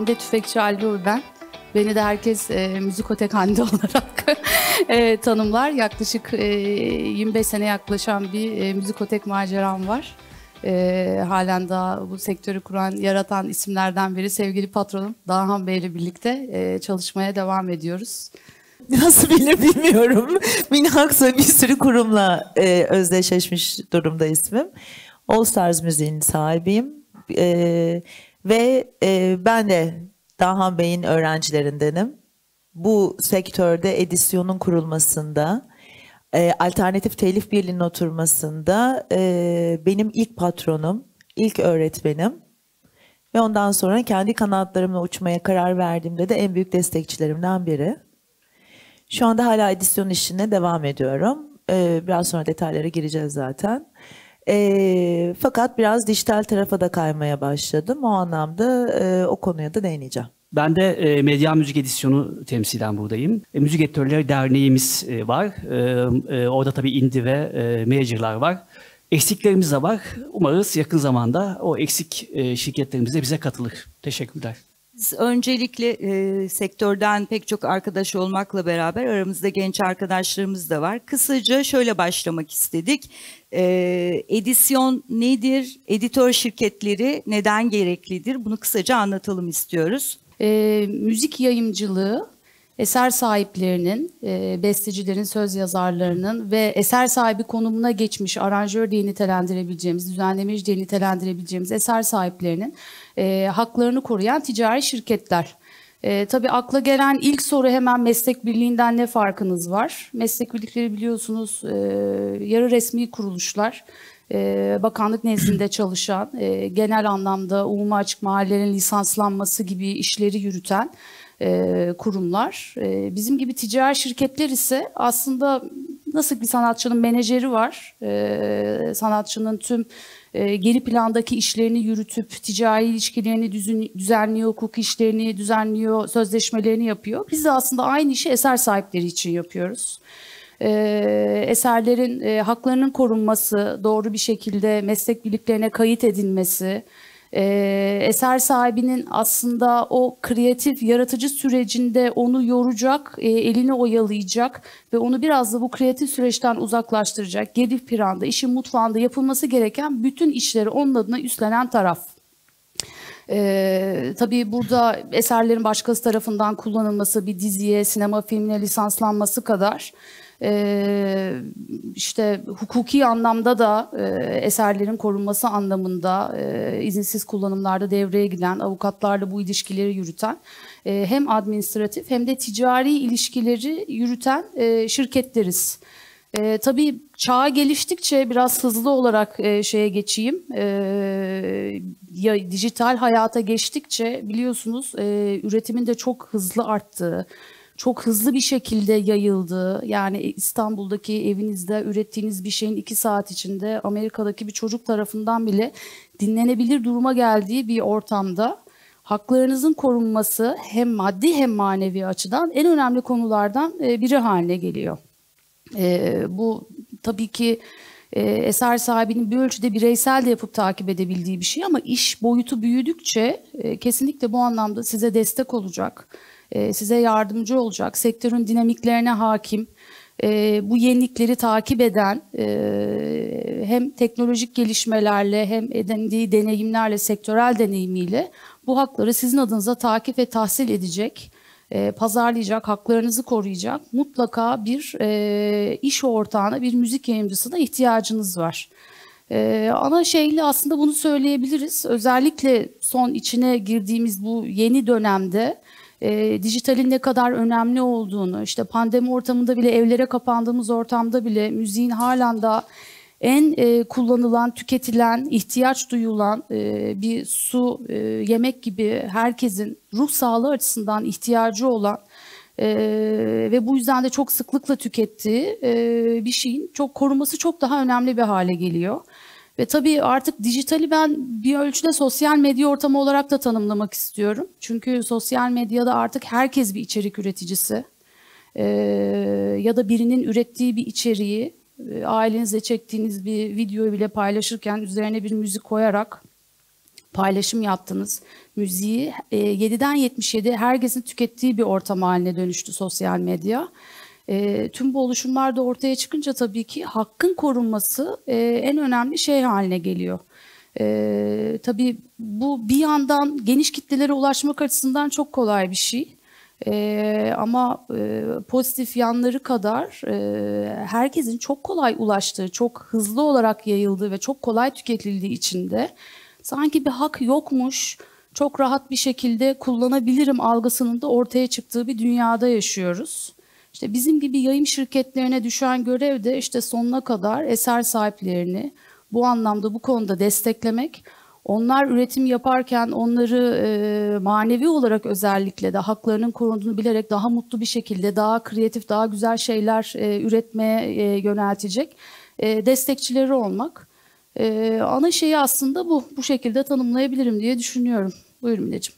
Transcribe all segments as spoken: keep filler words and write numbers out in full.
Hande Tüfekçi Albur ben. Beni de herkes e, Müzikotek Hande olarak e, tanımlar. Yaklaşık e, yirmi beş sene yaklaşan bir e, müzikotek maceram var. E, halen daha bu sektörü kuran, yaratan isimlerden biri sevgili patronum Dahan Bey ile birlikte e, çalışmaya devam ediyoruz. Nasıl bilir bilmiyorum. Minhaksa bir sürü kurumla e, özdeşleşmiş durumda ismim. All Stars Müziğin sahibiyim. E, ve e, ben de Dahan Bey'in öğrencilerindenim. Bu sektörde edisyonun kurulmasında, e, alternatif telif birliğinin oturmasında e, benim ilk patronum, ilk öğretmenim. Ve ondan sonra kendi kanatlarımla uçmaya karar verdiğimde de en büyük destekçilerimden biri. Şu anda hala edisyon işine devam ediyorum. Ee, biraz sonra detaylara gireceğiz zaten. Ee, fakat biraz dijital tarafa da kaymaya başladım. O anlamda e, o konuya da değineceğim. Ben de e, Medya Müzik Edisyonu temsilen buradayım. E, Müzik Editörleri Derneğimiz e, var. E, e, orada tabii indie ve e, major'lar var. Eksiklerimiz de var. Umarız yakın zamanda o eksik e, şirketlerimiz de bize katılır. Teşekkürler. Biz öncelikle e, sektörden pek çok arkadaş olmakla beraber aramızda genç arkadaşlarımız da var. Kısaca şöyle başlamak istedik. E, edisyon nedir? Editör şirketleri neden gereklidir? Bunu kısaca anlatalım istiyoruz. E, müzik yayımcılığı, eser sahiplerinin, e, bestecilerin, söz yazarlarının ve eser sahibi konumuna geçmiş aranjör diye nitelendirebileceğimiz, düzenlemeci diye nitelendirebileceğimiz eser sahiplerinin e, haklarını koruyan ticari şirketler. E, tabii akla gelen ilk soru hemen meslek birliğinden ne farkınız var? Meslek birlikleri biliyorsunuz e, yarı resmi kuruluşlar. Ee, bakanlık nezdinde çalışan, e, genel anlamda umuma açık mahallelerin lisanslanması gibi işleri yürüten e, kurumlar. E, bizim gibi ticari şirketler ise aslında nasıl bir sanatçının menajeri var, e, sanatçının tüm e, geri plandaki işlerini yürütüp ticari ilişkilerini düzün, düzenliyor, hukuk işlerini düzenliyor, sözleşmelerini yapıyor. Biz de aslında aynı işi eser sahipleri için yapıyoruz. E, eserlerin e, haklarının korunması, doğru bir şekilde meslek birliklerine kayıt edilmesi, e, eser sahibinin aslında o kreatif, yaratıcı sürecinde onu yoracak, e, elini oyalayacak ve onu biraz da bu kreatif süreçten uzaklaştıracak, geri planda, işin mutfağında yapılması gereken bütün işleri onun adına üstlenen taraf. Ee, tabii burada eserlerin başkası tarafından kullanılması, bir diziye, sinema filmine lisanslanması kadar e, işte hukuki anlamda da e, eserlerin korunması anlamında e, izinsiz kullanımlarda devreye giren, avukatlarla bu ilişkileri yürüten, e, hem administratif hem de ticari ilişkileri yürüten e, şirketleriz. E, tabii çağ geliştikçe biraz hızlı olarak e, şeye geçeyim. E, ya, dijital hayata geçtikçe biliyorsunuz e, üretimin de çok hızlı arttığı, çok hızlı bir şekilde yayıldığı, yani İstanbul'daki evinizde ürettiğiniz bir şeyin iki saat içinde Amerika'daki bir çocuk tarafından bile dinlenebilir duruma geldiği bir ortamda haklarınızın korunması hem maddi hem manevi açıdan en önemli konulardan e, biri haline geliyor. E, bu tabii ki e, eser sahibinin bir ölçüde bireysel de yapıp takip edebildiği bir şey ama iş boyutu büyüdükçe e, kesinlikle bu anlamda size destek olacak, e, size yardımcı olacak, sektörün dinamiklerine hakim, e, bu yenilikleri takip eden, e, hem teknolojik gelişmelerle hem edindiği deneyimlerle, sektörel deneyimiyle bu hakları sizin adınıza takip ve tahsil edecek, E, pazarlayacak, haklarınızı koruyacak mutlaka bir e, iş ortağına, bir müzik yayıncısına ihtiyacınız var. E, ana şeyle aslında bunu söyleyebiliriz. Özellikle son içine girdiğimiz bu yeni dönemde e, dijitalin ne kadar önemli olduğunu, işte pandemi ortamında bile, evlere kapandığımız ortamda bile müziğin halen daha en e, kullanılan, tüketilen, ihtiyaç duyulan e, bir su, e, yemek gibi herkesin ruh sağlığı açısından ihtiyacı olan e, ve bu yüzden de çok sıklıkla tükettiği e, bir şeyin çok korunması çok daha önemli bir hale geliyor. Ve tabii artık dijitali ben bir ölçüde sosyal medya ortamı olarak da tanımlamak istiyorum. Çünkü sosyal medyada artık herkes bir içerik üreticisi e, ya da birinin ürettiği bir içeriği ailenizle çektiğiniz bir videoyu bile paylaşırken üzerine bir müzik koyarak paylaşım yaptınız. Müziği e, yediden yetmiş yedi herkesin tükettiği bir ortam haline dönüştü sosyal medya. E, tüm bu oluşumlar da ortaya çıkınca tabii ki hakkın korunması e, en önemli şey haline geliyor. E, tabii bu bir yandan geniş kitlelere ulaşmak açısından çok kolay bir şey. E, ama e, pozitif yanları kadar e, herkesin çok kolay ulaştığı, çok hızlı olarak yayıldığı ve çok kolay tüketildiği için de sanki bir hak yokmuş, çok rahat bir şekilde kullanabilirim algısının da ortaya çıktığı bir dünyada yaşıyoruz. İşte bizim gibi yayın şirketlerine düşen görev de işte sonuna kadar eser sahiplerini bu anlamda bu konuda desteklemek. Onlar üretim yaparken onları e, manevi olarak özellikle de haklarının korunduğunu bilerek daha mutlu bir şekilde, daha kreatif, daha güzel şeyler e, üretmeye e, yöneltecek e, destekçileri olmak. E, ana şeyi aslında bu. Bu şekilde tanımlayabilirim diye düşünüyorum. Buyurun Mineciğim.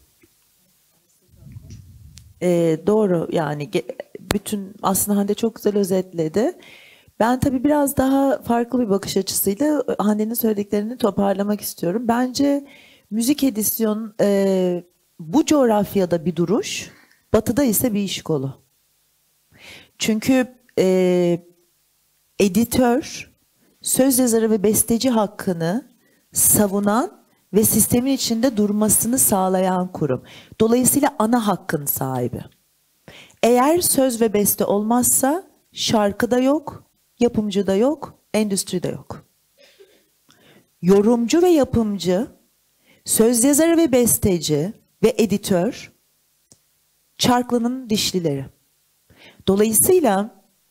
E, doğru yani bütün aslında Hande çok güzel özetledi. Ben tabii biraz daha farklı bir bakış açısıyla Hande'nin söylediklerini toparlamak istiyorum. Bence müzik edisyon e, bu coğrafyada bir duruş, batıda ise bir iş kolu. Çünkü e, editör, söz yazarı ve besteci hakkını savunan ve sistemin içinde durmasını sağlayan kurum. Dolayısıyla ana hakkın sahibi. Eğer söz ve beste olmazsa şarkı da yok, yapımcı da yok, endüstri de yok. Yorumcu ve yapımcı, söz yazarı ve besteci ve editör çarklının dişlileri. Dolayısıyla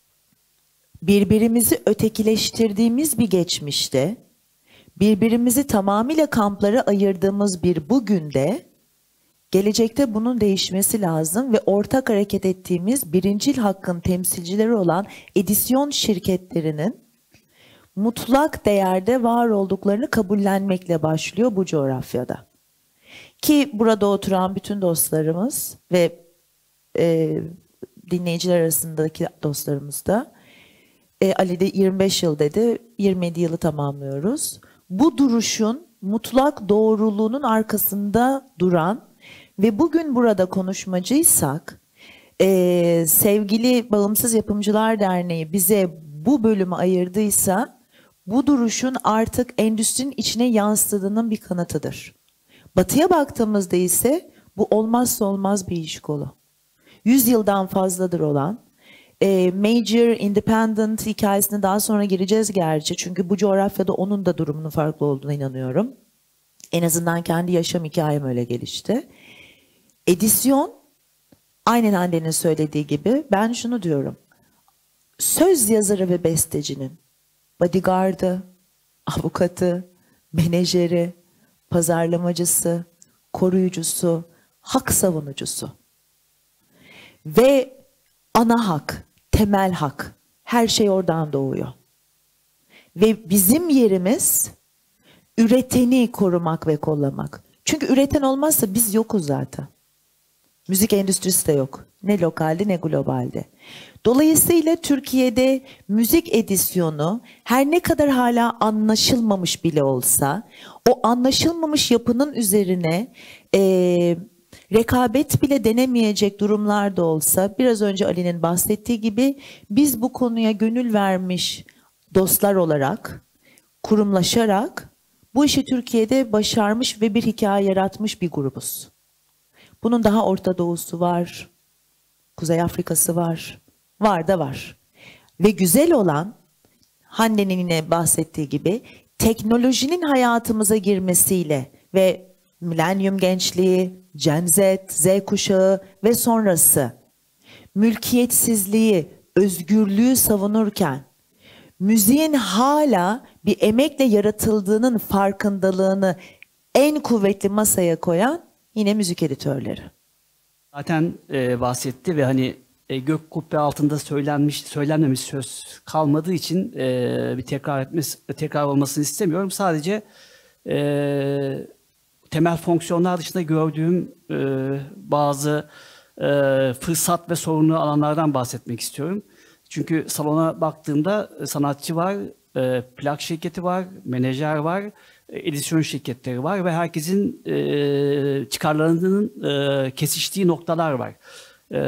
birbirimizi ötekileştirdiğimiz bir geçmişte, birbirimizi tamamıyla kamplara ayırdığımız bir bugün de gelecekte bunun değişmesi lazım ve ortak hareket ettiğimiz birincil hakkın temsilcileri olan edisyon şirketlerinin mutlak değerde var olduklarını kabullenmekle başlıyor bu coğrafyada. Ki burada oturan bütün dostlarımız ve e, dinleyiciler arasındaki dostlarımız da e, Ali de yirmi beş yıl dedi, yirmi yedi yılı tamamlıyoruz. Bu duruşun mutlak doğruluğunun arkasında duran ve bugün burada konuşmacıysak, e, sevgili Bağımsız Yapımcılar Derneği bize bu bölümü ayırdıysa, bu duruşun artık endüstrinin içine yansıdığının bir kanıtıdır. Batıya baktığımızda ise bu olmazsa olmaz bir iş kolu. yüz yıldan fazladır olan, e, major, independent hikayesine daha sonra gireceğiz gerçi. Çünkü bu coğrafyada onun da durumunun farklı olduğuna inanıyorum. En azından kendi yaşam hikayem öyle gelişti. Edisyon, aynen Hande'nin söylediği gibi ben şunu diyorum. Söz yazarı ve bestecinin bodyguardı, avukatı, menajeri, pazarlamacısı, koruyucusu, hak savunucusu ve ana hak, temel hak, her şey oradan doğuyor. Ve bizim yerimiz üreteni korumak ve kollamak. Çünkü üreten olmazsa biz yokuz zaten. Müzik endüstrisi de yok. Ne lokalde ne globalde. Dolayısıyla Türkiye'de müzik edisyonu her ne kadar hala anlaşılmamış bile olsa, o anlaşılmamış yapının üzerine e, rekabet bile denemeyecek durumlarda olsa, biraz önce Ali'nin bahsettiği gibi biz bu konuya gönül vermiş dostlar olarak, kurumlaşarak bu işi Türkiye'de başarmış ve bir hikaye yaratmış bir grubuz. Bunun daha Orta Doğu'su var, Kuzey Afrika'sı var, var da var. Ve güzel olan, Hande'nin yine bahsettiği gibi, teknolojinin hayatımıza girmesiyle ve milenyum gençliği, Gen Z, Z kuşağı ve sonrası mülkiyetsizliği, özgürlüğü savunurken, müziğin hala bir emekle yaratıldığının farkındalığını en kuvvetli masaya koyan yine müzik editörleri. Zaten e, bahsetti ve hani e, gök kubbe altında söylenmiş, söylenmemiş söz kalmadığı için e, bir tekrar etmesi, tekrar olmasını istemiyorum. Sadece e, temel fonksiyonlar dışında gördüğüm e, bazı e, fırsat ve sorunlu alanlardan bahsetmek istiyorum. Çünkü salona baktığımda sanatçı var, e, plak şirketi var, menajer var edisyon şirketleri var ve herkesin e, çıkarlarının e, kesiştiği noktalar var. E,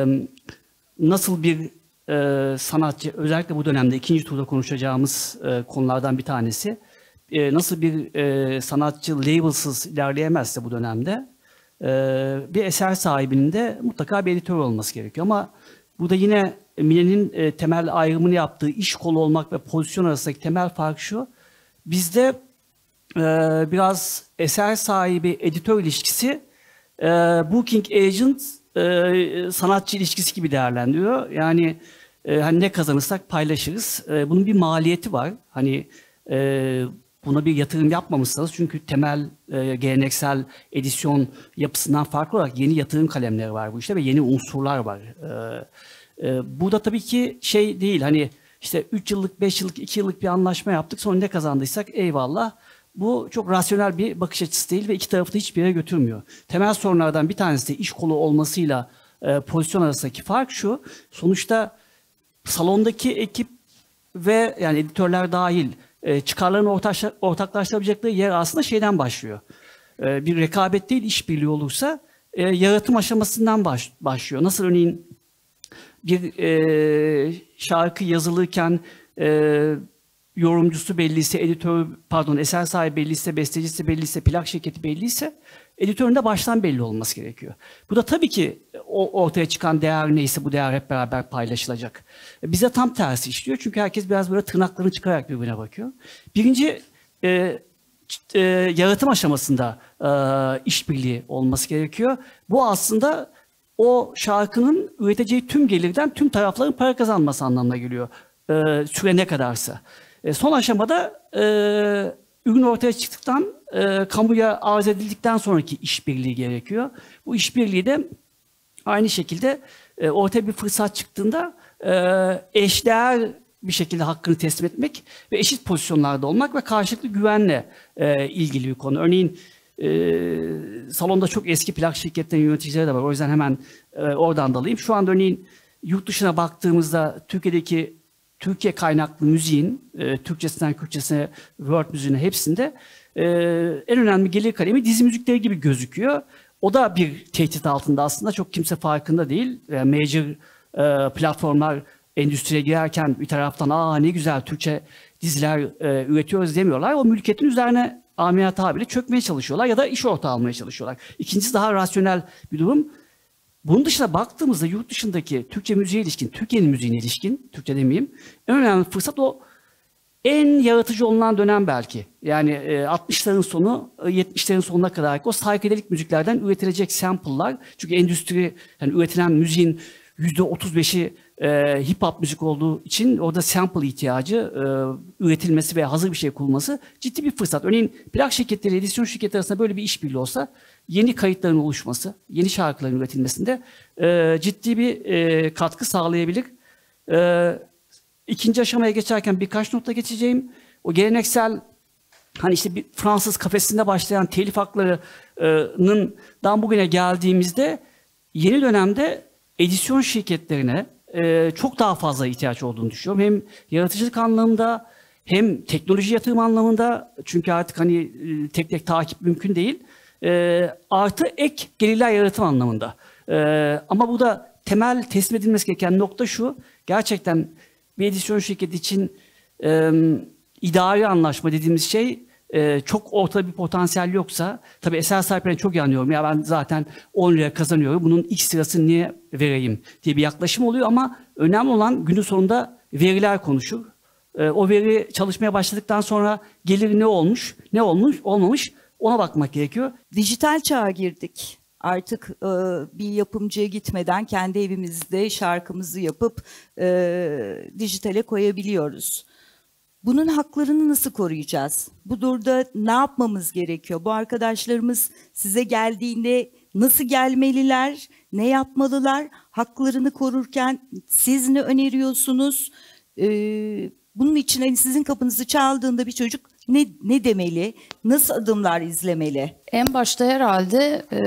nasıl bir e, sanatçı, özellikle bu dönemde ikinci turda konuşacağımız e, konulardan bir tanesi, e, nasıl bir e, sanatçı labelsız ilerleyemezse bu dönemde, e, bir eser sahibinin de mutlaka bir editör olması gerekiyor. Ama burada yine Mine'nin e, temel ayrımını yaptığı iş kolu olmak ve pozisyon arasındaki temel fark şu: bizde e, biraz eser sahibi editör ilişkisi e, booking agent e, sanatçı ilişkisi gibi değerlendiriyor. Yani e, hani ne kazanırsak paylaşırız. E, bunun bir maliyeti var. Hani e, buna bir yatırım yapmamışsanız, çünkü temel e, geleneksel edisyon yapısından farklı olarak yeni yatırım kalemleri var bu işte ve yeni unsurlar var. E, e, burada tabii ki şey değil, hani işte üç yıllık, beş yıllık, iki yıllık bir anlaşma yaptık, sonra ne kazandıysak eyvallah. Bu çok rasyonel bir bakış açısı değil ve iki tarafı da hiçbir yere götürmüyor. Temel sorunlardan bir tanesi de iş kolu olmasıyla e, pozisyon arasındaki fark şu: sonuçta salondaki ekip ve yani editörler dahil e, çıkarlarını ortaşla, ortaklaştırabilecekleri yer aslında şeyden başlıyor. E, bir rekabet değil, işbirliği olursa e, yaratım aşamasından baş, başlıyor. Nasıl örneğin bir e, şarkı yazılırken e, yorumcusu belliyse, editör, pardon eser sahibi belliyse, bestecisi belliyse, plak şirketi belliyse, editörün de baştan belli olması gerekiyor. Bu da tabii ki o ortaya çıkan değer neyse bu değer hep beraber paylaşılacak. Bize tam tersi işliyor, çünkü herkes biraz böyle tırnaklarını çıkararak birbirine bakıyor. Birinci e, e, yaratım aşamasında e, işbirliği olması gerekiyor. Bu aslında o şarkının üreteceği tüm gelirden tüm tarafların para kazanması anlamına geliyor. E, süre ne kadarsa. E, son aşamada e, ürün ortaya çıktıktan, e, kamuya arz edildikten sonraki işbirliği gerekiyor. Bu işbirliği de aynı şekilde e, ortaya bir fırsat çıktığında e, eşdeğer bir şekilde hakkını teslim etmek ve eşit pozisyonlarda olmak ve karşılıklı güvenle e, ilgili bir konu. Örneğin e, salonda çok eski plak şirketlerinin yöneticileri de var. O yüzden hemen e, oradan dalayım. Şu anda örneğin yurt dışına baktığımızda Türkiye'deki Türkiye kaynaklı müziğin, e, Türkçesinden Kürtçesine, world müziğine hepsinde e, en önemli gelir kalemi dizi müzikleri gibi gözüküyor. O da bir tehdit altında aslında, çok kimse farkında değil. E, major e, platformlar endüstriye girerken bir taraftan aa ne güzel Türkçe diziler e, üretiyoruz demiyorlar. O mülkiyetin üzerine amiyane tabiriyle çökmeye çalışıyorlar ya da iş ortağı almaya çalışıyorlar. İkincisi daha rasyonel bir durum. Bunun dışında baktığımızda yurt dışındaki Türkçe müziğe ilişkin, Türkiye'nin müziğine ilişkin, Türkçe demeyeyim, en önemli fırsat o en yaratıcı olunan dönem belki. Yani e, altmışların sonu, yetmişlerin sonuna kadar o psychedelic müziklerden üretilecek sample'lar. Çünkü endüstri, yani üretilen müziğin yüzde otuz beşi e, hip hop müzik olduğu için orada sample ihtiyacı, e, üretilmesi ve hazır bir şey kurulması ciddi bir fırsat. Örneğin plak şirketleri, edisyon şirketleri arasında böyle bir işbirliği olsa, yeni kayıtların oluşması, yeni şarkıların üretilmesinde e, ciddi bir e, katkı sağlayabilir. E, ikinci aşamaya geçerken birkaç notla geçeceğim. O geleneksel, hani işte bir Fransız kafesinde başlayan telif haklarının dan bugüne geldiğimizde yeni dönemde edisyon şirketlerine e, çok daha fazla ihtiyaç olduğunu düşünüyorum. Hem yaratıcılık anlamında hem teknoloji yatırım anlamında, çünkü artık hani e, tek tek takip mümkün değil. E, artı ek gelirler yaratım anlamında. E, ama bu da temel teslim edilmesi gereken nokta şu: gerçekten bir edisyon şirketi için e, idari anlaşma dediğimiz şey e, çok ortada bir potansiyel yoksa, tabii eser sahiplerine çok iyi anlıyorum. Ya ben zaten on lira kazanıyorum, bunun X lirasını niye vereyim diye bir yaklaşım oluyor, ama önemli olan günün sonunda veriler konuşur. E, o veri çalışmaya başladıktan sonra gelir ne olmuş, ne olmuş, olmamış, ona bakmak gerekiyor. Dijital çağa girdik. Artık e, bir yapımcıya gitmeden kendi evimizde şarkımızı yapıp e, dijitale koyabiliyoruz. Bunun haklarını nasıl koruyacağız? Bu durumda ne yapmamız gerekiyor? Bu arkadaşlarımız size geldiğinde nasıl gelmeliler? Ne yapmalılar? Haklarını korurken siz ne öneriyorsunuz? Ee, bunun için hani sizin kapınızı çaldığında bir çocuk ne, ne demeli? Nasıl adımlar izlemeli? En başta herhalde e,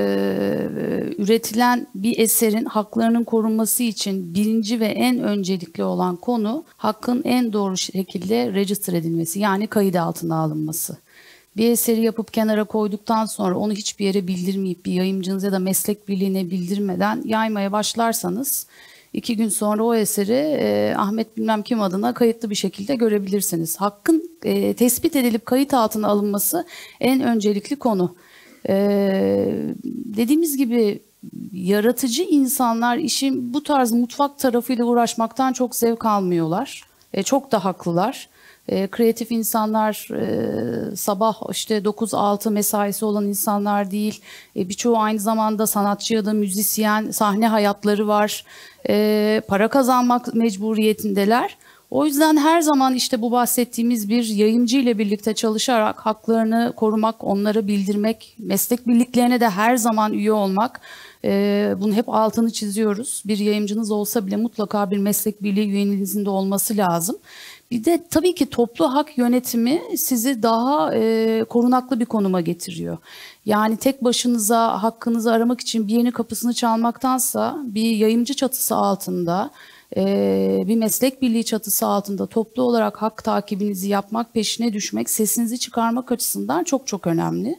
üretilen bir eserin haklarının korunması için birinci ve en öncelikli olan konu hakkın en doğru şekilde register edilmesi, yani kayıt altına alınması. Bir eseri yapıp kenara koyduktan sonra onu hiçbir yere bildirmeyip bir yayımcınız ya da meslek birliğine bildirmeden yaymaya başlarsanız iki gün sonra o eseri e, Ahmet bilmem kim adına kayıtlı bir şekilde görebilirsiniz. Hakkın e, tespit edilip kayıt altına alınması en öncelikli konu. E, dediğimiz gibi yaratıcı insanlar işin bu tarz mutfak tarafıyla uğraşmaktan çok zevk almıyorlar. E, çok da haklılar. E, kreatif insanlar e, sabah işte dokuz altı mesaisi olan insanlar değil. E, birçoğu aynı zamanda sanatçı ya da müzisyen, sahne hayatları var. E, para kazanmak mecburiyetindeler. O yüzden her zaman işte bu bahsettiğimiz bir yayıncı ile birlikte çalışarak haklarını korumak, onlara bildirmek, meslek birliklerine de her zaman üye olmak. E, bunu hep altını çiziyoruz. Bir yayıncınız olsa bile mutlaka bir meslek birliği üyenizin de olması lazım. Bir de tabii ki toplu hak yönetimi sizi daha e, korunaklı bir konuma getiriyor. Yani tek başınıza hakkınızı aramak için bir yerin kapısını çalmaktansa bir yayımcı çatısı altında, e, bir meslek birliği çatısı altında toplu olarak hak takibinizi yapmak, peşine düşmek, sesinizi çıkarmak açısından çok çok önemli.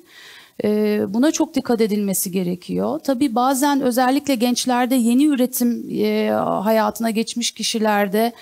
E, buna çok dikkat edilmesi gerekiyor. Tabii bazen özellikle gençlerde yeni üretim e, hayatına geçmiş kişilerde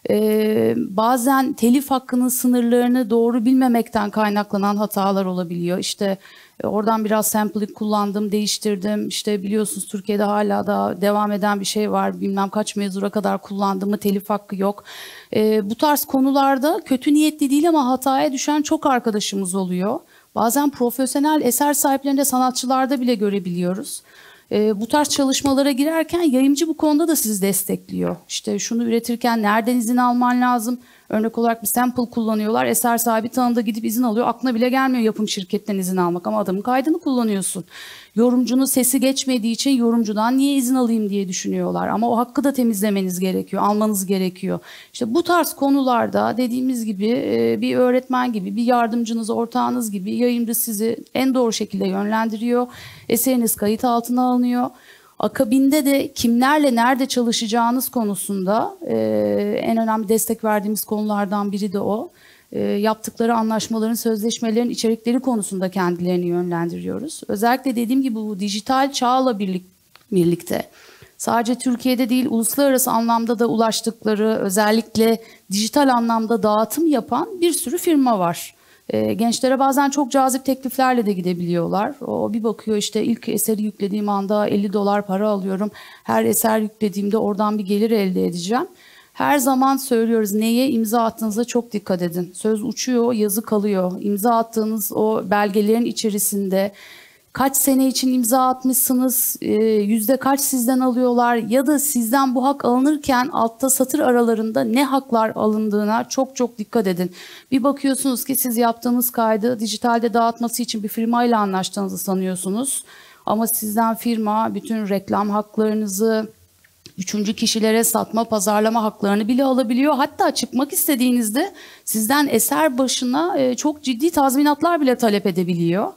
Ee, bazen telif hakkının sınırlarını doğru bilmemekten kaynaklanan hatalar olabiliyor. İşte e, oradan biraz sampling kullandım, değiştirdim. İşte biliyorsunuz Türkiye'de hala da devam eden bir şey var. Bilmem kaç mezura kadar kullandım mı telif hakkı yok. Ee, bu tarz konularda kötü niyetli değil ama hataya düşen çok arkadaşımız oluyor. Bazen profesyonel eser sahiplerinde, sanatçılarda bile görebiliyoruz. E, bu tarz çalışmalara girerken yayımcı bu konuda da sizi destekliyor. İşte şunu üretirken nereden izin alman lazım? Örnek olarak bir sample kullanıyorlar. Eser sahibi tanıdığı gidip izin alıyor. Aklına bile gelmiyor yapım şirketten izin almak ama adamın kaydını kullanıyorsun. Yorumcunun sesi geçmediği için yorumcudan niye izin alayım diye düşünüyorlar. Ama o hakkı da temizlemeniz gerekiyor, almanız gerekiyor. İşte bu tarz konularda dediğimiz gibi bir öğretmen gibi, bir yardımcınız, ortağınız gibi yayımcı sizi en doğru şekilde yönlendiriyor. Eseriniz kayıt altına alınıyor. Akabinde de kimlerle nerede çalışacağınız konusunda e, en önemli destek verdiğimiz konulardan biri de o. E, yaptıkları anlaşmaların, sözleşmelerin içerikleri konusunda kendilerini yönlendiriyoruz. Özellikle dediğim gibi bu dijital çağla birlik, birlikte sadece Türkiye'de değil uluslararası anlamda da ulaştıkları, özellikle dijital anlamda dağıtım yapan bir sürü firma var. E, gençlere bazen çok cazip tekliflerle de gidebiliyorlar. O bir bakıyor işte ilk eseri yüklediğim anda elli dolar para alıyorum. Her eser yüklediğimde oradan bir gelir elde edeceğim. Her zaman söylüyoruz neye imza attığınıza çok dikkat edin. Söz uçuyor, yazı kalıyor. İmza attığınız o belgelerin içerisinde kaç sene için imza atmışsınız, yüzde kaç sizden alıyorlar ya da sizden bu hak alınırken altta satır aralarında ne haklar alındığına çok çok dikkat edin. Bir bakıyorsunuz ki siz yaptığınız kaydı dijitalde dağıtması için bir firmayla anlaştığınızı sanıyorsunuz. Ama sizden firma bütün reklam haklarınızı, üçüncü kişilere satma, pazarlama haklarını bile alabiliyor. Hatta çıkmak istediğinizde sizden eser başına çok ciddi tazminatlar bile talep edebiliyor.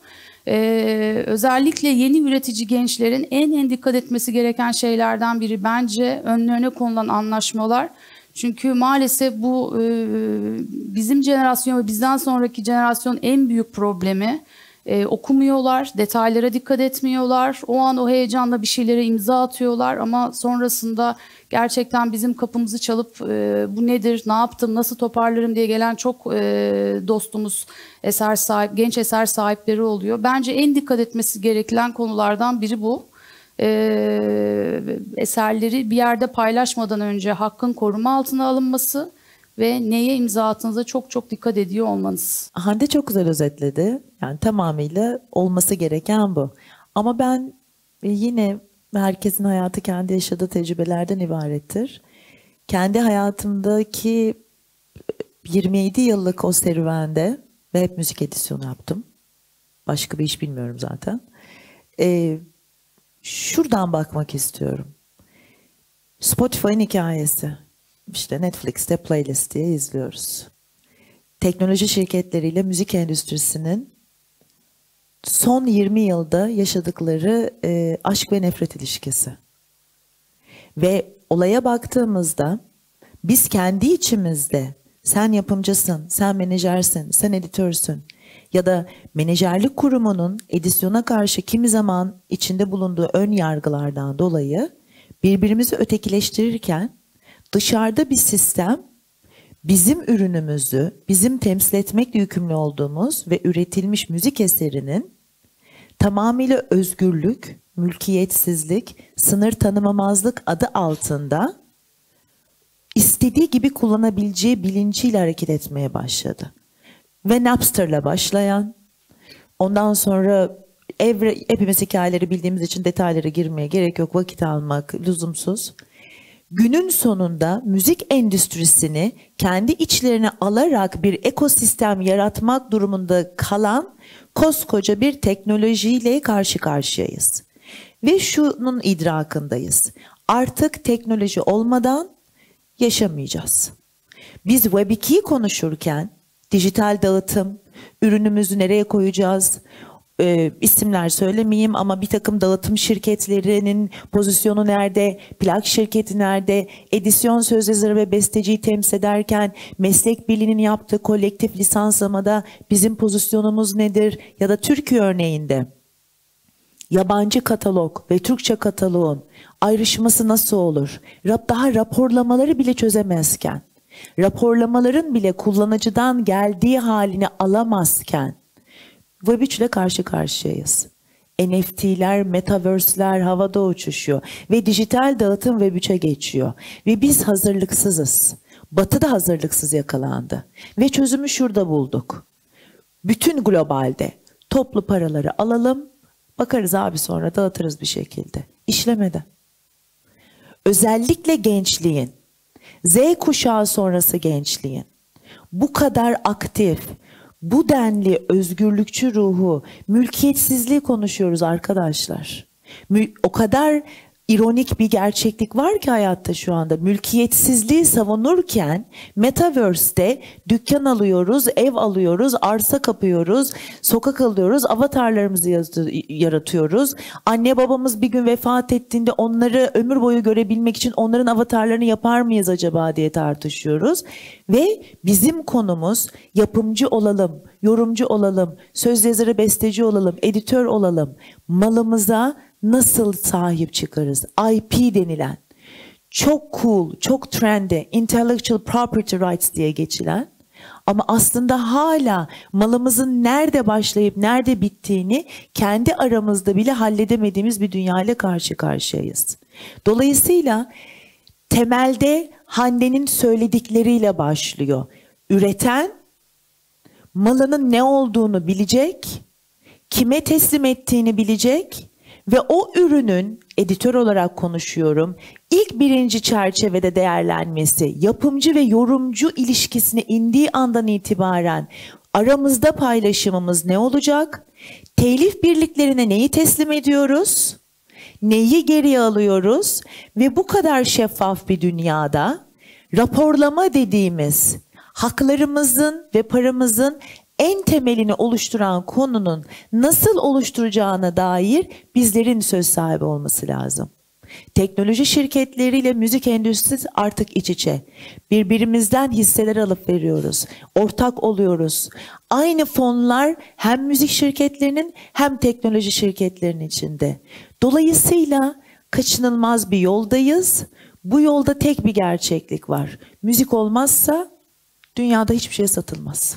Ee, özellikle yeni üretici gençlerin en en dikkat etmesi gereken şeylerden biri bence önlerine konulan anlaşmalar. Çünkü maalesef bu e, bizim jenerasyon ve bizden sonraki jenerasyon en büyük problemi. E, okumuyorlar, detaylara dikkat etmiyorlar. O an o heyecanla bir şeylere imza atıyorlar ama sonrasında gerçekten bizim kapımızı çalıp e, bu nedir, ne yaptım, nasıl toparlarım diye gelen çok e, dostumuz, eser sahip, genç eser sahipleri oluyor. Bence en dikkat etmesi gereken konulardan biri bu. E, eserleri bir yerde paylaşmadan önce hakkın koruma altına alınması ve neye imza attığınıza çok çok dikkat ediyor olmanız. Hande çok güzel özetledi. Yani tamamıyla olması gereken bu. Ama ben yine herkesin hayatı kendi yaşadığı tecrübelerden ibarettir. Kendi hayatımdaki yirmi yedi yıllık o serüvende ve hep müzik edisyonu yaptım. Başka bir iş bilmiyorum zaten. Ee, şuradan bakmak istiyorum. Spotify'ın hikayesi. İşte Netflix'te playlist diye izliyoruz. Teknoloji şirketleriyle müzik endüstrisinin son yirmi yılda yaşadıkları e, aşk ve nefret ilişkisi. Ve olaya baktığımızda biz kendi içimizde sen yapımcısın, sen menajersin, sen editörsün. ya da menajerlik kurumunun edisyona karşı kimi zaman içinde bulunduğu ön yargılardan dolayı birbirimizi ötekileştirirken dışarıda bir sistem bizim ürünümüzü, bizim temsil etmekle yükümlü olduğumuz ve üretilmiş müzik eserinin tamamıyla özgürlük, mülkiyetsizlik, sınır tanımamazlık adı altında istediği gibi kullanabileceği bilinciyle hareket etmeye başladı. Ve Napster'la başlayan, ondan sonra evre, hepimiz hikayeleri bildiğimiz için detaylara girmeye gerek yok, vakit almak lüzumsuz. Günün sonunda müzik endüstrisini kendi içlerine alarak bir ekosistem yaratmak durumunda kalan koskoca bir teknolojiyle karşı karşıyayız. Ve şunun idrakındayız. Artık teknoloji olmadan yaşamayacağız. Biz Web ikiyi konuşurken dijital dağıtım, ürünümüzü nereye koyacağız, e, isimler söylemeyeyim ama bir takım dağıtım şirketlerinin pozisyonu nerede, plak şirketi nerede, edisyon söz yazarı ve besteciyi temsil ederken meslek birliğinin yaptığı kolektif lisanslamada bizim pozisyonumuz nedir ya da Türkiye örneğinde yabancı katalog ve Türkçe kataloğun ayrışması nasıl olur? Daha raporlamaları bile çözemezken, raporlamaların bile kullanıcıdan geldiği halini alamazken Web üç ile karşı karşıyayız. N F T'ler, metaverse'ler havada uçuşuyor ve dijital dağıtım Web üçe geçiyor. Ve biz hazırlıksızız. Batı da hazırlıksız yakalandı. Ve çözümü şurada bulduk. Bütün globalde toplu paraları alalım, bakarız abi sonra dağıtırız bir şekilde. İşlemedi. Özellikle gençliğin, Z kuşağı sonrası gençliğin bu kadar aktif, bu denli özgürlükçü ruhu, mülkiyetsizliği konuşuyoruz arkadaşlar. O kadar ironik bir gerçeklik var ki hayatta şu anda. Mülkiyetsizliği savunurken Metaverse'de dükkan alıyoruz, ev alıyoruz, arsa kapıyoruz, sokak alıyoruz, avatarlarımızı yaratıyoruz. Anne babamız bir gün vefat ettiğinde onları ömür boyu görebilmek için onların avatarlarını yapar mıyız acaba diye tartışıyoruz. Ve bizim konumuz yapımcı olalım, yorumcu olalım, söz yazarı, besteci olalım, editör olalım. Malımıza nasıl sahip çıkarız? I P denilen, çok cool, çok trendy, intellectual property rights diye geçilen ama aslında hala malımızın nerede başlayıp nerede bittiğini kendi aramızda bile halledemediğimiz bir dünyayla karşı karşıyayız. Dolayısıyla temelde Hande'nin söyledikleriyle başlıyor. Üreten malının ne olduğunu bilecek, kime teslim ettiğini bilecek ve o ürünün, editör olarak konuşuyorum, ilk birinci çerçevede değerlenmesi, yapımcı ve yorumcu ilişkisine indiği andan itibaren aramızda paylaşımımız ne olacak? Telif birliklerine neyi teslim ediyoruz? Neyi geriye alıyoruz? Ve bu kadar şeffaf bir dünyada raporlama dediğimiz haklarımızın ve paramızın en temelini oluşturan konunun nasıl oluşturacağına dair bizlerin söz sahibi olması lazım. Teknoloji şirketleriyle müzik endüstrisi artık iç içe. Birbirimizden hisseler alıp veriyoruz. Ortak oluyoruz. Aynı fonlar hem müzik şirketlerinin hem teknoloji şirketlerinin içinde. Dolayısıyla kaçınılmaz bir yoldayız. Bu yolda tek bir gerçeklik var. Müzik olmazsa dünyada hiçbir şey satılmaz.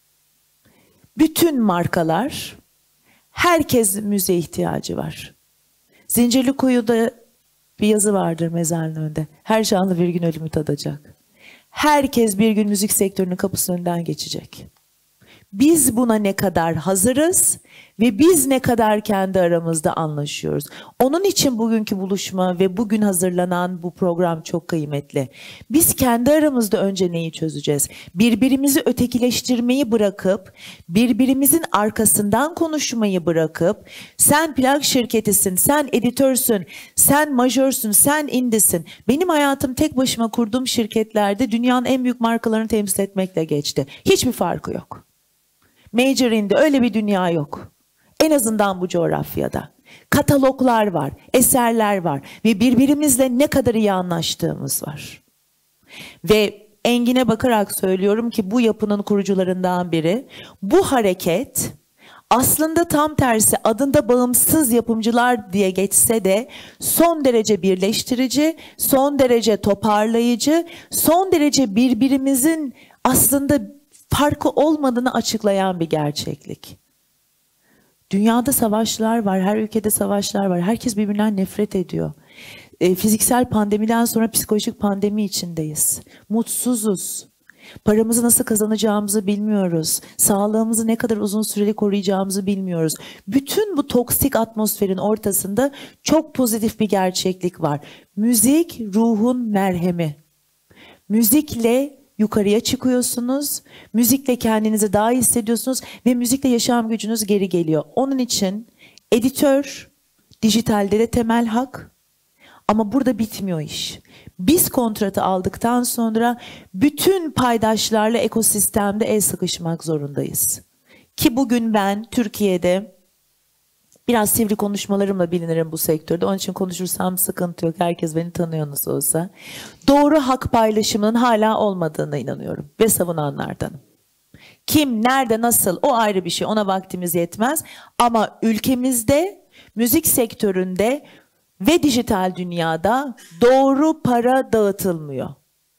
Bütün markalar, herkes müziğe ihtiyacı var. Zincirlikuyu'da bir yazı vardır mezarın önünde. Her canlı bir gün ölümü tadacak. Herkes bir gün müzik sektörünün kapısının önünden geçecek. Biz buna ne kadar hazırız ve biz ne kadar kendi aramızda anlaşıyoruz. Onun için bugünkü buluşma ve bugün hazırlanan bu program çok kıymetli. Biz kendi aramızda önce neyi çözeceğiz? Birbirimizi ötekileştirmeyi bırakıp, birbirimizin arkasından konuşmayı bırakıp, sen plak şirketisin, sen editörsün, sen majörsün, sen indisin. Benim hayatım tek başıma kurduğum şirketlerde dünyanın en büyük markalarını temsil etmekle geçti. Hiçbir farkı yok. Major indie öyle bir dünya yok. En azından bu coğrafyada. Kataloglar var, eserler var ve birbirimizle ne kadar iyi anlaştığımız var. Ve Engin'e bakarak söylüyorum ki bu yapının kurucularından biri. Bu hareket aslında tam tersi, adında bağımsız yapımcılar diye geçse de son derece birleştirici, son derece toparlayıcı, son derece birbirimizin aslında farkı olmadığını açıklayan bir gerçeklik. Dünyada savaşlar var, her ülkede savaşlar var. Herkes birbirinden nefret ediyor. E, fiziksel pandemiden sonra psikolojik pandemi içindeyiz. Mutsuzuz. Paramızı nasıl kazanacağımızı bilmiyoruz. Sağlığımızı ne kadar uzun süreli koruyacağımızı bilmiyoruz. Bütün bu toksik atmosferin ortasında çok pozitif bir gerçeklik var. Müzik ruhun merhemi. Müzikle yukarıya çıkıyorsunuz. Müzikle kendinizi daha iyi hissediyorsunuz ve müzikle yaşam gücünüz geri geliyor. Onun için editör, dijitalde de temel hak. Ama burada bitmiyor iş. Biz kontratı aldıktan sonra bütün paydaşlarla ekosistemde el sıkışmak zorundayız. Ki bugün ben Türkiye'de biraz sivri konuşmalarımla bilinirim bu sektörde. Onun için konuşursam sıkıntı yok. Herkes beni tanıyor nasıl olsa. Doğru hak paylaşımının hala olmadığına inanıyorum ve savunanlardanım. Kim, nerede, nasıl o ayrı bir şey. Ona vaktimiz yetmez. Ama ülkemizde, müzik sektöründe ve dijital dünyada doğru para dağıtılmıyor.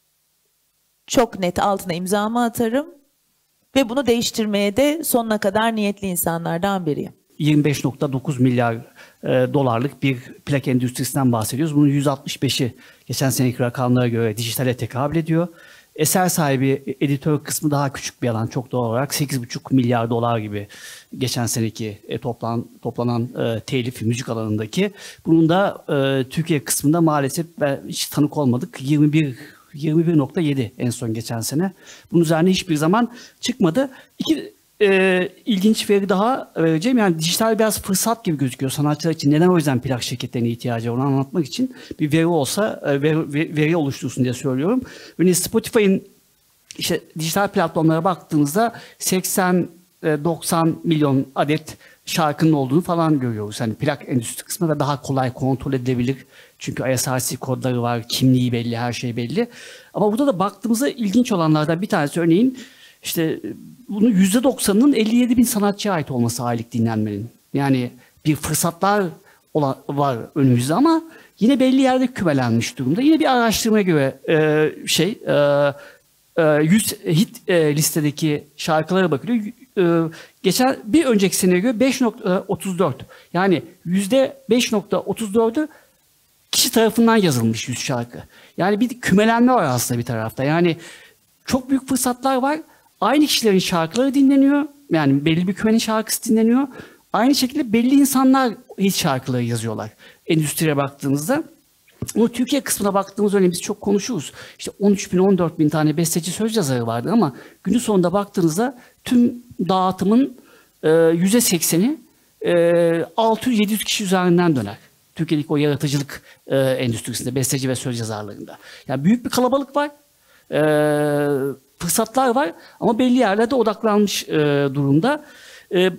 Çok net altına imzamı atarım ve bunu değiştirmeye de sonuna kadar niyetli insanlardan biriyim. yirmi beş nokta dokuz milyar e, dolarlık bir plak endüstrisinden bahsediyoruz. Bunun yüz altmış beşi geçen seneki rakamlara göre dijitale tekabül ediyor. Eser sahibi editör kısmı daha küçük bir alan, çok doğal olarak sekiz buçuk milyar dolar gibi geçen seneki e, toplan, toplanan e, telif müzik alanındaki. Bunun da e, Türkiye kısmında maalesef ben hiç tanık olmadık. yirmi bir yirmi bir nokta yedi en son geçen sene. Bunun üzerine hiçbir zaman çıkmadı. İki e, ilginç veri daha vereceğim. Yani dijital biraz fırsat gibi gözüküyor sanatçılar için. Neden o yüzden plak şirketlerine ihtiyacı var onu anlatmak için bir veri olsa e, veri, veri oluştursun diye söylüyorum. Örneğin Spotify'ın işte dijital platformlara baktığımızda seksen doksan milyon adet şarkının olduğunu falan görüyoruz. Yani plak endüstri kısmında daha kolay kontrol edilebilir. Çünkü I S R C kodları var, kimliği belli, her şey belli. Ama burada da baktığımızda ilginç olanlardan bir tanesi örneğin işte bunun yüzde doksanının elli yedi bin sanatçıya ait olması aylık dinlenmenin. Yani bir fırsatlar var önümüzde ama yine belli yerde kümelenmiş durumda. Yine bir araştırmaya göre e, şey e, yüz hit e, listedeki şarkılara bakılıyor. E, geçen bir önceki seneye göre beş nokta otuz dört. Yani yüzde beş nokta otuz dördü kişi tarafından yazılmış yüz şarkı. Yani bir kümelenme var aslında bir tarafta. Yani çok büyük fırsatlar var. Aynı kişilerin şarkıları dinleniyor. Yani belli bir kümenin şarkısı dinleniyor. Aynı şekilde belli insanlar hit şarkıları yazıyorlar. Endüstriye baktığımızda. Ama Türkiye kısmına baktığımız örneğin biz çok konuşuruz. İşte on üç bin on dört bin tane besteci söz yazarı vardı ama günün sonunda baktığınızda tüm dağıtımın yüzde sekseni altı yüz yedi yüz kişi üzerinden döner. Türkiye'deki o yaratıcılık e, endüstrisinde, besteci ve söz yazarlarında. Yani büyük bir kalabalık var, e, fırsatlar var ama belli yerlerde odaklanmış e, durumda. E,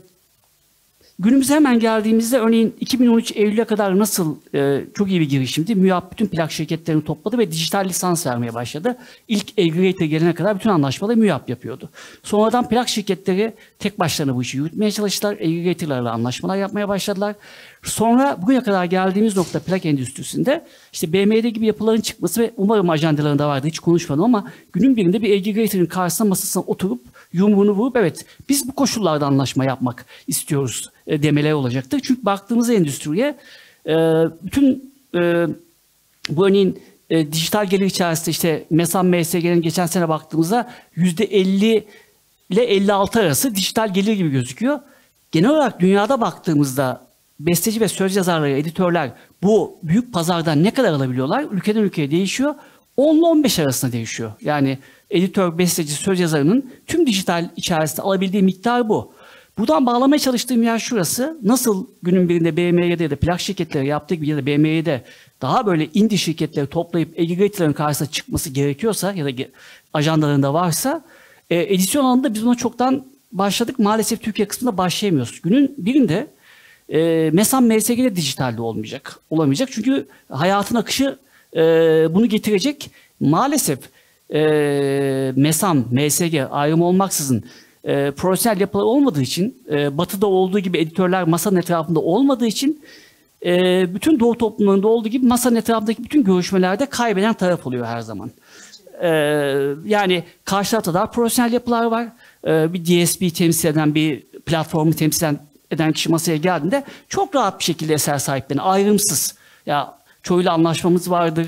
günümüze hemen geldiğimizde örneğin iki bin on üç Eylül'e kadar nasıl e, çok iyi bir girişimdi. MÜYAP bütün plak şirketlerini topladı ve dijital lisans vermeye başladı. İlk aggregator gelene kadar bütün anlaşmaları MÜYAP yapıyordu. Sonradan plak şirketleri tek başlarına bu işi yürütmeye çalıştılar. Aggregatorlarla anlaşmalar yapmaya başladılar. Sonra bugüne kadar geldiğimiz nokta plak endüstrisinde işte B M W gibi yapıların çıkması ve umarım ajandalarında vardı hiç konuşmadım ama günün birinde bir aggregator'ın karşısına masasına oturup yumruğunu vurup evet biz bu koşullarda anlaşma yapmak istiyoruz e, demeleri olacaktır. Çünkü baktığımız endüstriye e, bütün e, bu örneğin e, dijital gelir içerisinde işte MESAN M S G'nin geçen sene baktığımızda yüzde elli ile elli altı arası dijital gelir gibi gözüküyor. Genel olarak dünyada baktığımızda besteci ve söz yazarları, editörler bu büyük pazardan ne kadar alabiliyorlar? Ülkeden ülkeye değişiyor. on ile on beş arasında değişiyor. Yani editör, besteci, söz yazarının tüm dijital içerisinde alabildiği miktar bu. Buradan bağlamaya çalıştığım yer şurası. Nasıl günün birinde B M W'de ya da plak şirketleri yaptığı gibi ya da B M W'de daha böyle indie şirketleri toplayıp aggregator'ların karşısına çıkması gerekiyorsa ya da ajandalarında varsa e, edisyon alanında biz buna çoktan başladık. Maalesef Türkiye kısmında başlayamıyoruz. Günün birinde e, MESAN M S G'de dijitalde olmayacak. Olamayacak çünkü hayatın akışı e, bunu getirecek. Maalesef e, MESAM, M S G ayrım olmaksızın e, profesyonel yapılar olmadığı için, e, Batı'da olduğu gibi editörler masanın etrafında olmadığı için e, bütün Doğu toplumlarında olduğu gibi masanın etrafındaki bütün görüşmelerde kaybeden taraf oluyor her zaman. E, yani karşı tarafta daha profesyonel yapılar var. E, bir D S P temsil eden, bir platformu temsil eden kişi masaya geldiğinde çok rahat bir şekilde eser sahiplerine ayrımsız, ya çoğuyla anlaşmamız vardır,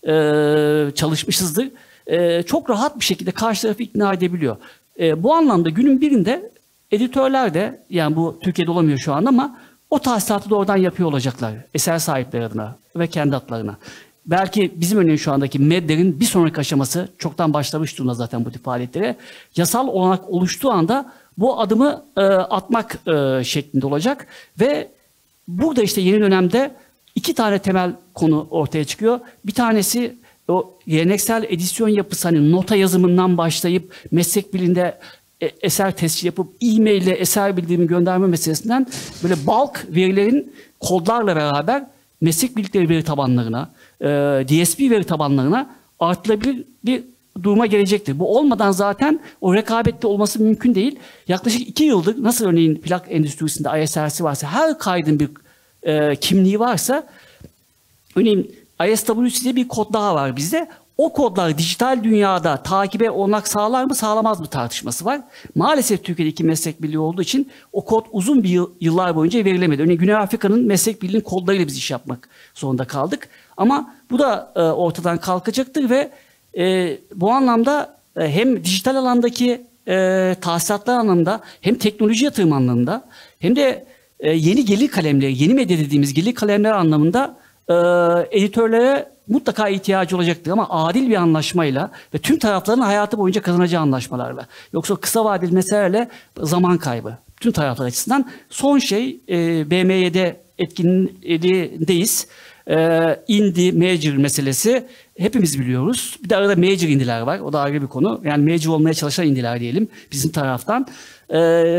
e, çalışmışızdır. E, çok rahat bir şekilde karşı tarafı ikna edebiliyor. E, bu anlamda günün birinde editörler de, yani bu Türkiye'de olamıyor şu an ama o tahsilatı doğrudan yapıyor olacaklar eser sahipleri adına ve kendi adlarına. Belki bizim örneğin şu andaki MEDDER'in bir sonraki aşaması çoktan başlamış durumda zaten bu tip faaliyetlere. Yasal olanak oluştuğu anda bu adımı e, atmak e, şeklinde olacak ve burada işte yeni dönemde iki tane temel konu ortaya çıkıyor. Bir tanesi o geleneksel edisyon yapısı, hani nota yazımından başlayıp meslek birliğinde eser tescil yapıp e-mail ile eser bildirimi gönderme meselesinden böyle bulk verilerin kodlarla beraber meslek birlikleri veri tabanlarına, D S P veri tabanlarına artırılabilir bir duruma gelecektir. Bu olmadan zaten o rekabette olması mümkün değil. Yaklaşık iki yıldır nasıl örneğin plak endüstrisinde I S R'si varsa, her kaydın bir e, kimliği varsa, örneğin I S W C diye bir kod daha var bizde. O kodlar dijital dünyada takibe olanak sağlar mı sağlamaz mı tartışması var. Maalesef Türkiye'de iki meslek birliği olduğu için o kod uzun bir yıl, yıllar boyunca verilemedi. Örneğin Güney Afrika'nın meslek birliğinin kodlarıyla biz iş yapmak zorunda kaldık. Ama bu da e, ortadan kalkacaktır ve e, bu anlamda e, hem dijital alandaki e, tahsilatlar anlamında, hem teknoloji yatırım anlamında, hem de e, yeni gelir kalemleri, yeni medya dediğimiz gelir kalemleri anlamında e, editörlere mutlaka ihtiyacı olacaktır ama adil bir anlaşmayla ve tüm tarafların hayatı boyunca kazanacağı anlaşmalarla. Yoksa kısa vadeli meselelerle zaman kaybı. Tüm taraflar açısından. Son şey e, B M Y'de etkinliğindeyiz. E, indie, major meselesi hepimiz biliyoruz. Bir de arada major indiler var. O da ayrı bir konu. Yani major olmaya çalışan indiler diyelim bizim taraftan. E,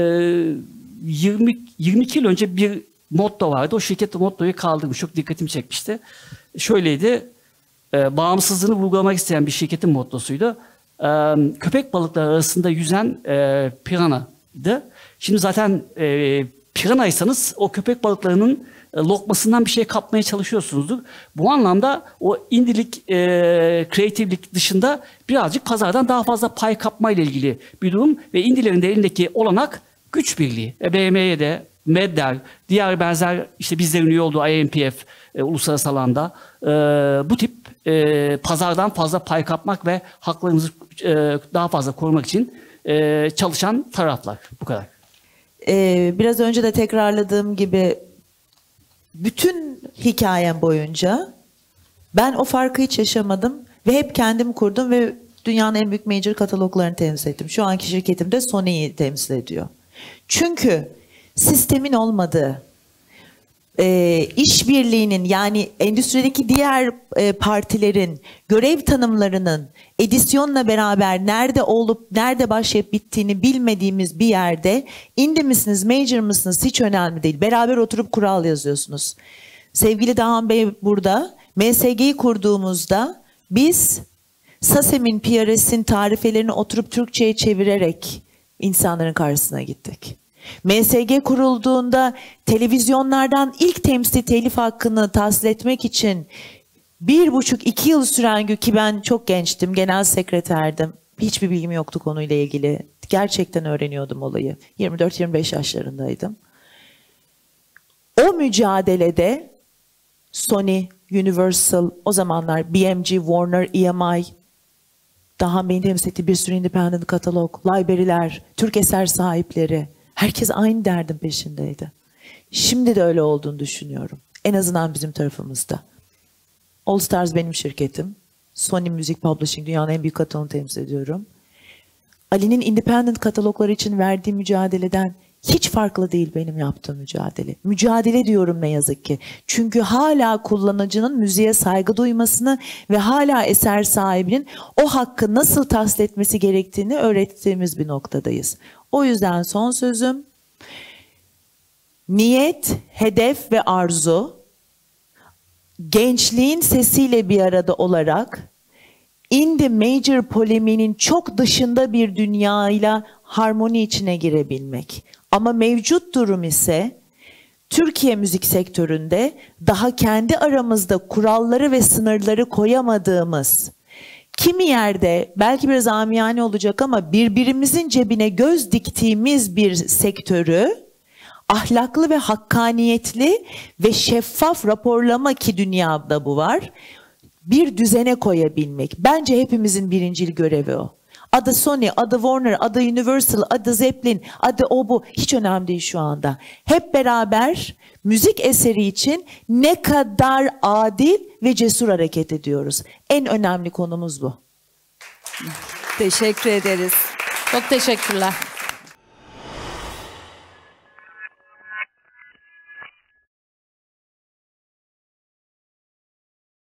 yirmi, yirmi iki yıl önce bir motto vardı. O şirket mottoyu kaldırmış. Çok dikkatimi çekmişti. Şöyleydi. E, bağımsızlığını vurgulamak isteyen bir şirketin mottosuydu. E, köpek balıkları arasında yüzen e, piranaydı. Şimdi zaten e, piranaysanız o köpek balıklarının e, lokmasından bir şey kapmaya çalışıyorsunuzdur. Bu anlamda o indilik, e, kreatiflik dışında birazcık pazardan daha fazla pay kapma ile ilgili bir durum ve indilerin de elindeki olanak güç birliği. E, B M Y'de, MEDDER, diğer benzer işte bizlerin üye olduğu I M P F, e, uluslararası alanda e, bu tip e, pazardan fazla pay kapmak ve haklarımızı e, daha fazla korumak için e, çalışan taraflar. Bu kadar. Ee, biraz önce de tekrarladığım gibi bütün hikayem boyunca ben o farkı hiç yaşamadım ve hep kendim kurdum ve dünyanın en büyük major kataloglarını temsil ettim. Şu anki şirketim de Sony'yi temsil ediyor. Çünkü sistemin olmadığı, e, işbirliğinin, yani endüstrideki diğer e, partilerin görev tanımlarının edisyonla beraber nerede olup nerede başlayıp bittiğini bilmediğimiz bir yerde indie misiniz, major mısınız hiç önemli değil. Beraber oturup kural yazıyorsunuz. Sevgili Dağhan Bey burada M S G'yi kurduğumuzda biz SASEM'in, P R S'in tarifelerini oturup Türkçe'ye çevirerek insanların karşısına gittik. M S G kurulduğunda televizyonlardan ilk temsil telif hakkını tahsil etmek için bir buçuk iki yıl süren gün, ki ben çok gençtim, genel sekreterdim. Hiçbir bilgim yoktu konuyla ilgili. Gerçekten öğreniyordum olayı. yirmi dört yirmi beş yaşlarındaydım. O mücadelede Sony, Universal, o zamanlar B M G, Warner, E M I, daha beni temsil ettiği bir sürü independent katalog, library'ler, Türk eser sahipleri, herkes aynı derdin peşindeydi. Şimdi de öyle olduğunu düşünüyorum. En azından bizim tarafımızda. All Stars benim şirketim. Sony Music Publishing, dünyanın en büyük kataloğunu temsil ediyorum. Ali'nin independent katalogları için verdiği mücadeleden hiç farklı değil benim yaptığım mücadele. Mücadele diyorum ne yazık ki. Çünkü hala kullanıcının müziğe saygı duymasını ve hala eser sahibinin o hakkı nasıl tahsil etmesi gerektiğini öğrettiğimiz bir noktadayız. O yüzden son sözüm, niyet, hedef ve arzu, gençliğin sesiyle bir arada olarak indie major polemiğinin çok dışında bir dünyayla harmoni içine girebilmek. Ama mevcut durum ise Türkiye müzik sektöründe daha kendi aramızda kuralları ve sınırları koyamadığımız, kimi yerde belki biraz amiyane olacak ama birbirimizin cebine göz diktiğimiz bir sektörü ahlaklı ve hakkaniyetli ve şeffaf raporlama, ki dünyada bu var, bir düzene koyabilmek. Bence hepimizin birincil görevi o. Adı Sony, adı Warner, adı Universal, adı Zeppelin, adı o bu, hiç önemli değil şu anda. Hep beraber müzik eseri için ne kadar adil ve cesur hareket ediyoruz. En önemli konumuz bu. Teşekkür ederiz. Çok teşekkürler.